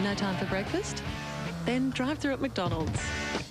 No time for breakfast? Then drive through at McDonald's.